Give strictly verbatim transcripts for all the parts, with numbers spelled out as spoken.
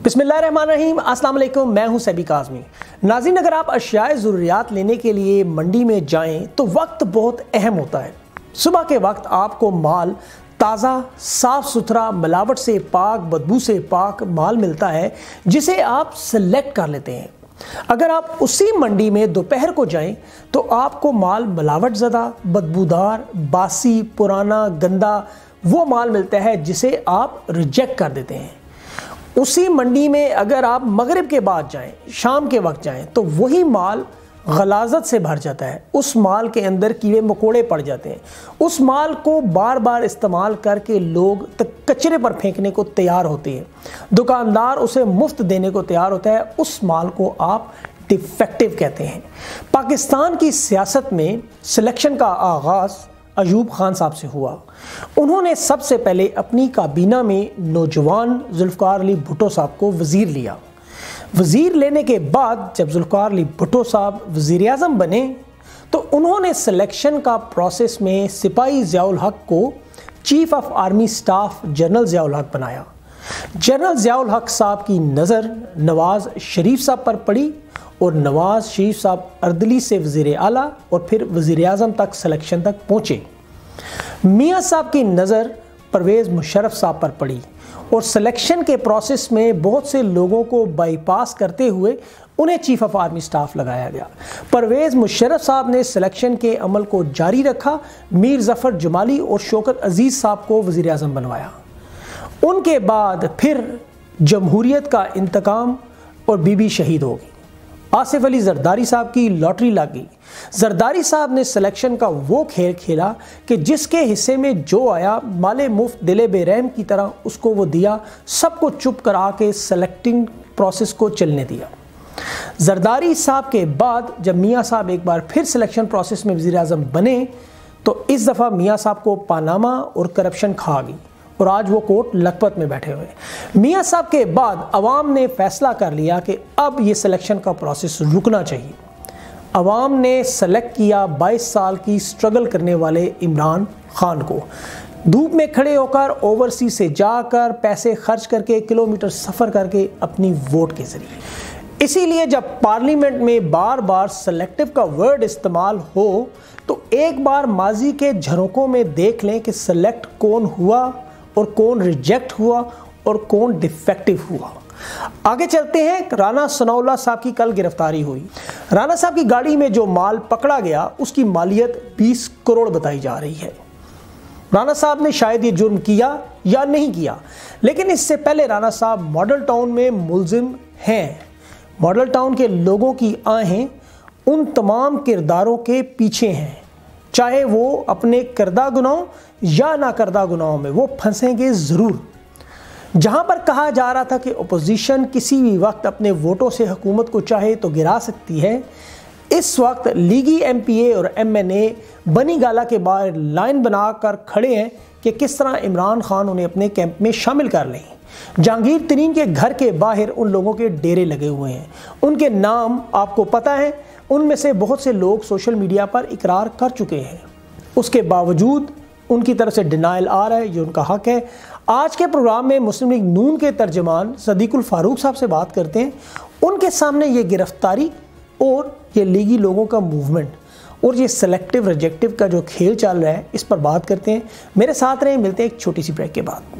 बिस्मिल्लाहिर्रहमानिर्रहीम, अस्सलाम वालेकुम। मैं हूं सैबी काज़मी। नाज़रीन, अगर आप अशियाए ज़रूरियात लेने के लिए मंडी में जाएं तो वक्त बहुत अहम होता है। सुबह के वक्त आपको माल ताज़ा, साफ़ सुथरा, मिलावट से पाक, बदबू से पाक माल मिलता है जिसे आप सेलेक्ट कर लेते हैं। अगर आप उसी मंडी में दोपहर को जाएं तो आपको माल मिलावट ज़्यादा, बदबूदार, बासी, पुराना, गंदा वो माल मिलता है जिसे आप रिजेक्ट कर देते हैं। उसी मंडी में अगर आप मगरिब के बाद जाएं, शाम के वक्त जाएं तो वही माल गलाजत से भर जाता है। उस माल के अंदर कीड़े मकोड़े पड़ जाते हैं। उस माल को बार बार इस्तेमाल करके लोग तक कचरे पर फेंकने को तैयार होते हैं। दुकानदार उसे मुफ्त देने को तैयार होता है। उस माल को आप डिफेक्टिव कहते हैं। पाकिस्तान की सियासत में सिलेक्शन का आगाज़ अयूब खान साहब से हुआ। उन्होंने सबसे पहले अपनी काबीना में नौजवान जुल्फ़िकार अली भुट्टो साहब को वज़ीर लिया। वज़ीर लेने के बाद जब जुल्फ़िकार अली भुट्टो साहब वज़ीर आज़म बने तो उन्होंने सिलेक्शन का प्रोसेस में सिपाही ज़ियाउल हक को chief of army staff general Ziaul Haq बनाया। जनरल ज़ियाउल हक साहब की नज़र नवाज़ शरीफ साहब पर पड़ी और नवाज़ शरीफ साहब अर्दली से वज़ीर आला और फिर वज़ीर आज़म तक सिलेक्शन तक पहुँचे। मियाँ साहब की नज़र परवेज़ मुशर्रफ साहब पर पड़ी और सिलेक्शन के प्रोसेस में बहुत से लोगों को बाईपास करते हुए उन्हें चीफ ऑफ आर्मी स्टाफ लगाया गया। परवेज़ मुशर्रफ साहब ने सिलेक्शन के अमल को जारी रखा। मीर ज़फ़र जमाली और शौकत अज़ीज़ साहब को वज़ीर आज़म बनवाया। उनके बाद फिर जमहूरियत का इंतकाम और बीबी शहीद हो गई। आसिफ अली जरदारी साहब की लॉटरी लग गई। जरदारी साहब ने सिलेक्शन का वो खेल खेला कि जिसके हिस्से में जो आया माले मुफ्त दिले बेरहम की तरह उसको वो दिया। सबको चुप करा के सेलेक्टिंग प्रोसेस को चलने दिया। जरदारी साहब के बाद जब मियाँ साहब एक बार फिर सिलेक्शन प्रोसेस में वज़ीर आज़म बने तो इस दफ़ा मियाँ साहब को पानामा और करप्शन खा गई और आज वो कोर्ट लखपत में बैठे हुए। मियाँ साहब के बाद अवाम ने फैसला कर लिया कि अब ये सिलेक्शन का प्रोसेस रुकना चाहिए। अवाम ने सेलेक्ट किया बाईस साल की स्ट्रगल करने वाले इमरान खान को। धूप में खड़े होकर, ओवरसीज से जाकर, पैसे खर्च करके, किलोमीटर सफ़र करके अपनी वोट के ज़रिए। इसीलिए जब पार्लियामेंट में बार बार सेलेक्टिव का वर्ड इस्तेमाल हो तो एक बार माजी के झरोकों में देख लें कि सेलेक्ट कौन हुआ और कौन रिजेक्ट हुआ और कौन डिफेक्टिव हुआ। आगे चलते हैं। राना सनाउल्लाह साहब की कल गिरफ्तारी हुई। राना साहब की गाड़ी में जो माल पकड़ा गया उसकी मालियत बीस करोड़ बताई जा रही है। राना साहब ने शायद ये जुर्म किया या नहीं किया, लेकिन इससे पहले राना साहब मॉडल टाउन में मुलजिम हैं। मॉडल टाउन के लोगों की आहें उन तमाम किरदारों के पीछे हैं। चाहे वो अपने करदा गुनाहों या ना करदा गुनाहों में वो फंसेंगे ज़रूर। जहां पर कहा जा रहा था कि अपोजिशन किसी भी वक्त अपने वोटों से हुकूमत को चाहे तो गिरा सकती है, इस वक्त लीगी एम पी ए और एम एन ए बनी गाला के बाहर लाइन बनाकर खड़े हैं कि किस तरह इमरान खान उन्हें अपने कैंप में शामिल कर लें। जहांगीर तरीन के घर के बाहर उन लोगों के डेरे लगे हुए हैं। उनके नाम आपको पता है। उनमें से बहुत से लोग सोशल मीडिया पर इकरार कर चुके हैं। उसके बावजूद उनकी तरफ से डिनाइल आ रहा है, ये उनका हक है। आज के प्रोग्राम में मुस्लिम लीग नून के तर्जमान सदीकुल फारूक साहब से बात करते हैं। उनके सामने ये गिरफ्तारी और ये लीगी लोगों का मूवमेंट और ये सेलेक्टिव रिजेक्टिव का जो खेल चल रहा है इस पर बात करते हैं। मेरे साथ रहें, मिलते हैं एक छोटी सी ब्रेक के बाद।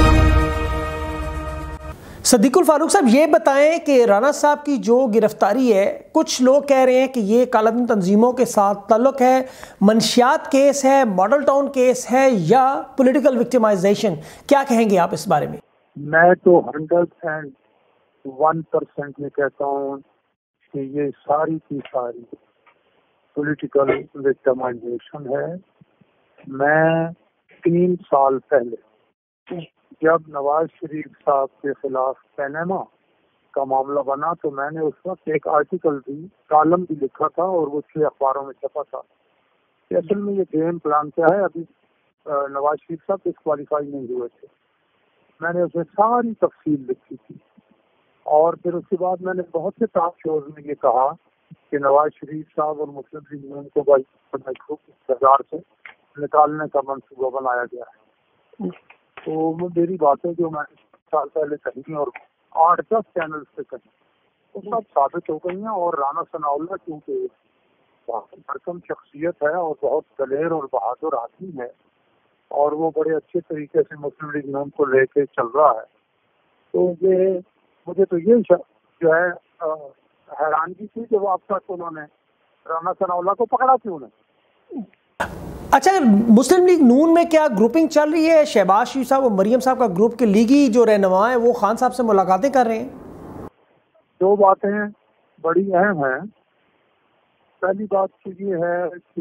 सदीकुल फारूक साहब, ये बताएं कि राना साहब की जो गिरफ्तारी है, कुछ लोग कह रहे हैं कि ये कालाधन तंजीमों के साथ ताल्लुक है, मंशियात केस है, मॉडल टाउन केस है या पॉलिटिकल विक्टिमाइजेशन, क्या कहेंगे आप इस बारे में? मैं तो हंड्रेड एंड वन परसेंट में कहता हूँ कि ये सारी की सारी पॉलिटिकल विक्टिमाइजेशन है। मैं तीन साल पहले जब नवाज शरीफ साहब के खिलाफ पैनामा का मामला बना तो मैंने उस वक्त एक आर्टिकल भी, कॉलम भी लिखा था और वो छह अखबारों में छपा था। असल में ये गेम प्लान क्या है, अभी नवाज शरीफ साहब डिस्क्वालीफाई नहीं हुए थे। मैंने उसमें सारी तफसील लिखी थी और फिर उसके बाद मैंने बहुत से टॉक शोज में ये कहा कि नवाज शरीफ साहब और मुस्लिम लीग नून को बाजार से निकालने का मंसूबा बनाया गया है। तो वो मेरी बातें जो मैंने साल पहले कही और आठ दस चैनल पे कहीं, तो सब साबित हो गई हैं। और राना सनाउल्लाह क्योंकि बहुत भरकम शख्सियत है और बहुत दलेर और बहादुर आदमी है, और वो बड़े अच्छे तरीके से मुस्लिम लीग नून को लेके चल रहा है, तो ये मुझे तो ये जो है हैरानगी थी कि वो अब तक उन्होंने राना सनाउल्लाह को पकड़ा क्यों नहीं। अच्छा, मुस्लिम लीग नून में क्या ग्रुपिंग चल रही है? शहबाज शरीफ साहब और मरियम साहब का ग्रुप के लीगी जो रहनुमा है वो खान साहब से मुलाकातें कर रहे हैं। दो बातें बड़ी अहम हैं। पहली बात तो ये है कि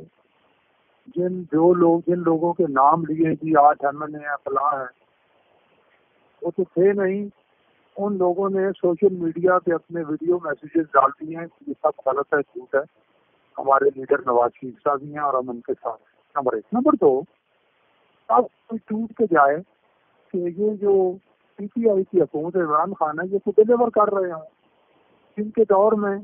जिन जो लोग जिन लोगों के नाम लिए कि आज हमने या फलां है, वो तो थे नहीं। उन लोगों ने सोशल मीडिया पे अपने वीडियो मैसेजेस डाल दिए हैं कि ये सब गलत है, झूठ है, हमारे लीडर नवाज शरीफ साहब भी हैं और हम उनके साथ। नंबर एक। नंबर दो, अब कोई टूट के जाए कि ये जो पीटीआई की हुकूमत इमरान खान है ये तो डिलीवर कर रहे हैं। जिनके दौर में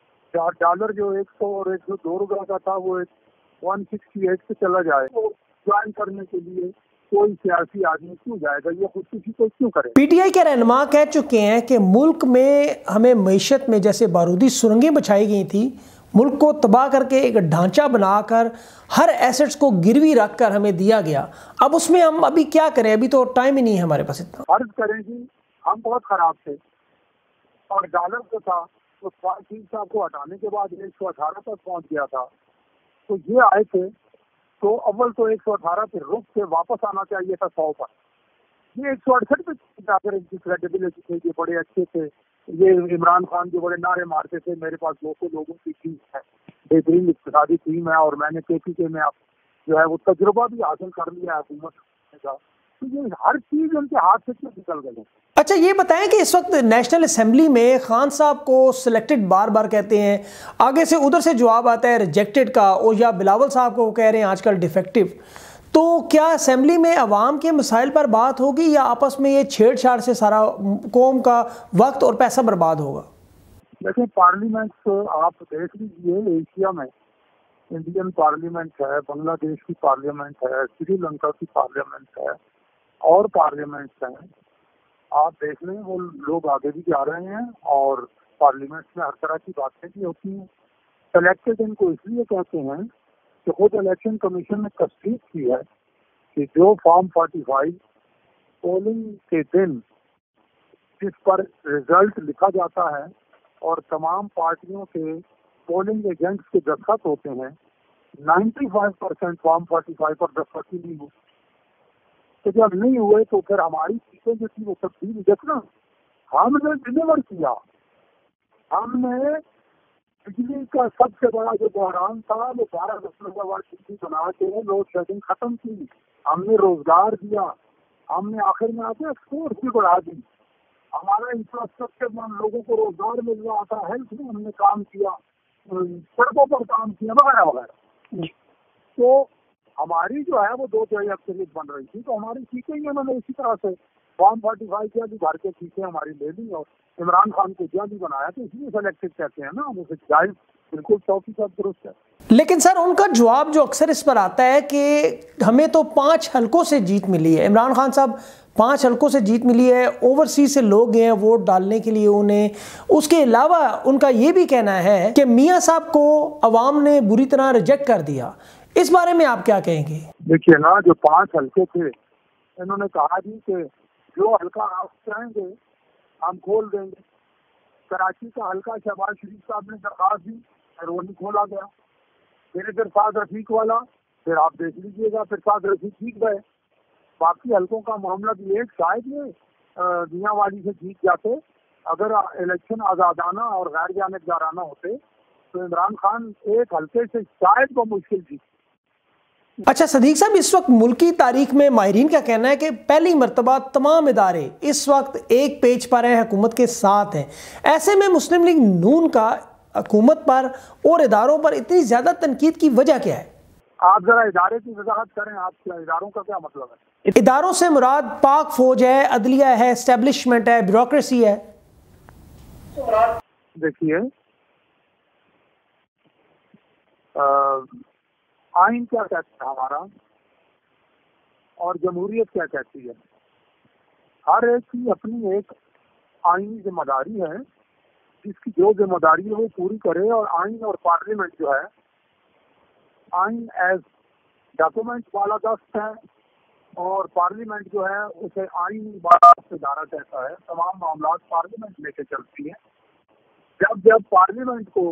डॉलर जो एक सौ और एक सौ दो रुपये का था वो एक वन सिक्सटी एट पे चला जाए, तो ज्वाइन करने के लिए कोई सियासी आदमी क्यों जाएगा, ये खुदकुशी को क्यों करे। पीटीआई के रहनुमा कह चुके हैं कि मुल्क में हमें मईशत में जैसे बारूदी सुरंगें बिछाई गई थी, मुल्क को तबाह करके एक ढांचा बनाकर हर एसेट्स को गिरवी रखकर हमें दिया गया, अब उसमें हम अभी क्या करें? अभी तो टाइम ही नहीं है हमारे पास इतना। अर्ज करें जी, हम बहुत खराब थे और डॉलर जो था तो शरीफ साहब को हटाने के बाद एक सौ अठारह तक पहुंच गया था, तो ये आए थे तो अव्वल तो एक सौ अठारह पे रुक के वापस आना चाहिए था सौ पर। ये एक सौ अड़सठ पे जाकर इनकी क्रेडिबिलिटी थे, ये बड़े अच्छे थे, ये इमरान खान जो बड़े नारे मारते थे मेरे पास दो सौ लोगों की टीम है, बेहतरीन इक़्तिसादी टीम है और मैंने केपीके में आप जो है वो तजुर्बा भी हासिल कर लिया है हुकूमत का, तो ये हर चीज उनके हाथ से क्यों निकल गई। अच्छा, ये बताएं कि इस वक्त नेशनल असेंबली में खान साहब को सिलेक्टेड बार बार कहते हैं, आगे से उधर से जवाब आता है रिजेक्टेड का, और या बिलावल साहब को कह रहे हैं आजकल डिफेक्टिव, तो क्या असेंबली में अवाम के मसाइल पर बात होगी या आपस में ये छेड़छाड़ से सारा कौम का वक्त और पैसा बर्बाद होगा? देखिए, पार्लियामेंट आप देख लीजिए, एशिया में इंडियन पार्लियामेंट है, बांग्लादेश की पार्लियामेंट है, श्रीलंका की पार्लियामेंट है और पार्लियामेंट हैं। आप देख लें वो लोग आगे भी जा रहे हैं और पार्लियामेंट में हर तरह की बातें भी होती हैं। सेलेक्टेड इनको इसलिए कहते हैं कि खुद इलेक्शन कमीशन ने तस्दीक की है कि जो फॉर्म पैंतालीस पोलिंग के दिन जिस पर रिजल्ट लिखा जाता है और तमाम पार्टियों के पोलिंग एजेंट्स के दस्तखत होते हैं, पचानवे परसेंट फॉर्म पैंतालीस पर दस्तखत ही नहीं हुए। तो जब नहीं हुए तो फिर हमारी सीटें जो थी वो तब्दील देखना, हमने डिलीवर किया। हमने बिजली का सबसे बड़ा जो बहरान था वो बारह दशमलव वाट बिजली बना के लोड शेडिंग खत्म की, हमने रोजगार दिया, हमने आखिर में आके एक्सपोर्ट भी बढ़ा दी, हमारा इंफ्रास्ट्रक्चर में लोगों को रोजगार मिल रहा था, हेल्थ में हमने काम किया, सड़कों पर काम किया वगैरह वगैरह। तो हमारी जो है वो दो तिहाई अक्सरियत बन रही थी, तो हमारी सीटें ही उन्होंने इसी तरह से फॉर्म फोर्टी फाइव किया भी भर के सीटें हमारी ले ली और इमरान खान को जल्दी बनाया, तो इसलिए सेलेक्टेड कहते हैं ना, वो जाहिर बिल्कुल सौ फीसद दुरुस्त है। लेकिन सर उनका जवाब जो अक्सर इस पर आता है कि हमें तो पांच हलकों से जीत मिली है, इमरान खान साहब पांच हलकों से जीत मिली है, ओवरसीज से लोग गए हैं वोट डालने के लिए उन्हें। उसके अलावा उनका ये भी कहना है कि मियां साहब को अवाम ने बुरी तरह रिजेक्ट कर दिया, इस बारे में आप क्या कहेंगे? देखिए ना, जो पांच हलके थे इन्होंने कहा जी कि जो हल्का आप चाहेंगे हम खोल देंगे। कराची का हल्का शहबाज शरीफ साहब ने दरखास्त दी, फिर वो नहीं खोला गया। फिर फिर साद रफीक वाला, फिर आप देख लीजिएगा, फिर साद रफीक जीत गए। बाकी हल्कों का मामला भी एक, शायद ये मियां वाली से जीत जाते, अगर इलेक्शन आज़ादाना और गैर जानिबदाराना होते तो इमरान खान एक हल्के से शायद वो मुश्किल जीत। अच्छा सदीक साहब, इस वक्त मुल्की तारीख में माहिरीन का कहना है कि पहली मरतबा तमाम इदारे इस वक्त एक पेज पर हैं, हुकूमत के साथ हैं। ऐसे में मुस्लिम लीग नून का हुकूमत पर और इदारों पर इतनी ज्यादा तनकीद की वजह क्या है? आप जरा इदारे की वजाहत करें, आप इदारों का क्या मतलब है? इदारों से मुराद पाक फौज है, अदलिया है, एस्टेब्लिशमेंट है, ब्यूरोक्रेसी है। देखिए, आइन क्या कहता है हमारा और जमहूरियत क्या कहती है, हर एक की अपनी एक आईनी जिम्मेदारी है, जिसकी जो जिम्मेदारी है वो पूरी करे। और आइन और पार्लियामेंट जो है, आइन एज डॉक्यूमेंट वाला दस्त है और पार्लियामेंट जो है उसे आइन वाला इदारा कहता है। तमाम मामला पार्लियामेंट लेके चलती है। जब जब पार्लियामेंट को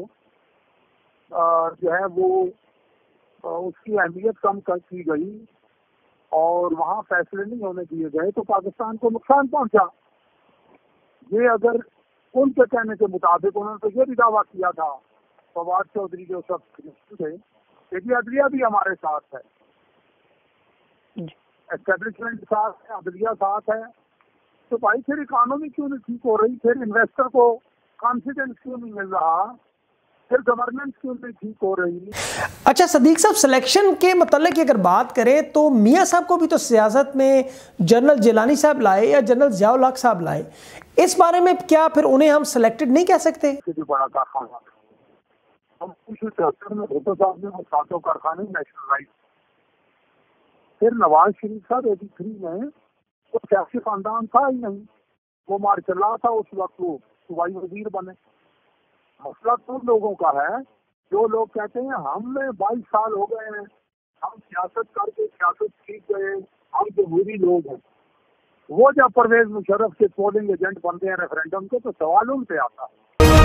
जो है वो उसकी अहमियत कम कर की गई और वहाँ फैसले नहीं होने दिए गए तो पाकिस्तान को नुकसान पहुंचा। ये अगर उनके कहने के मुताबिक, उन्होंने तो ये भी दावा किया था फवाद चौधरी जो सब थे कि अदलिया भी हमारे साथ है, एस्टेब्लिशमेंट साथ है, अदलिया साथ है, तो भाई फिर इकॉनमी क्यों नहीं ठीक हो रही, फिर इन्वेस्टर को कॉन्फिडेंस क्यों नहीं मिल रहा, फिर गवर्नेंस क्यों नहीं ठीक हो रही। अच्छा सदीक साहब, सिलेक्शन के मतलब की अगर बात करें तो मियाँ साहब को भी तो सियासत में जनरल जिलानी साहब लाए या जनरल जियाउल हक साहब लाए, इस बारे में क्या फिर उन्हें हम सिलेक्टेड नहीं कह सकते? बड़ा कारखाना हम चौहत्तर में भुट्टो साहब ने वो सातों कारखाने नेशनलाइज, फिर नवाज शरीफ साहब एटी थ्री में वो सियासी खानदान था ही नहीं, वो मार्शल था उस वक्त, वो सूबाई वजीर बने। मसला तो लोगों का है जो लोग कहते हैं हमें बाईस साल हो गए हैं, हम सियासत करके सियासत सीख गए, हम जमहूरी लोग हैं। वो जब परवेज मुशर्रफ के पोलिंग एजेंट बनते हैं रेफरेंडम के तो सवाल उन पे आता है।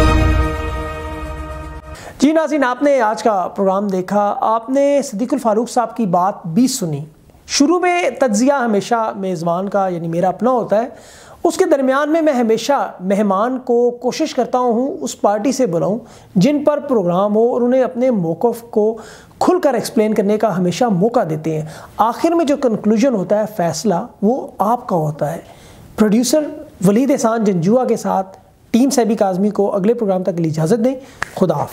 जी नाज़रीन, आपने आज का प्रोग्राम देखा, आपने सिद्दीकुल फारूक साहब की बात भी सुनी। शुरू में तज्जिया हमेशा मेज़बान का यानी मेरा अपना होता है, उसके दरमियान में मैं हमेशा मेहमान को कोशिश करता हूँ उस पार्टी से बुलाऊँ जिन पर प्रोग्राम हो और उन्हें अपने मौक़िफ़ को खुलकर एक्सप्लेन करने का हमेशा मौका देते हैं। आखिर में जो कंक्लूजन होता है, फ़ैसला, वो आपका होता है। प्रोड्यूसर वलीद एहसान जंजुआ के साथ टीम सैबी काज़मी को अगले प्रोग्राम तक के लिए इजाज़त दें। खुदा हाफ़िज़।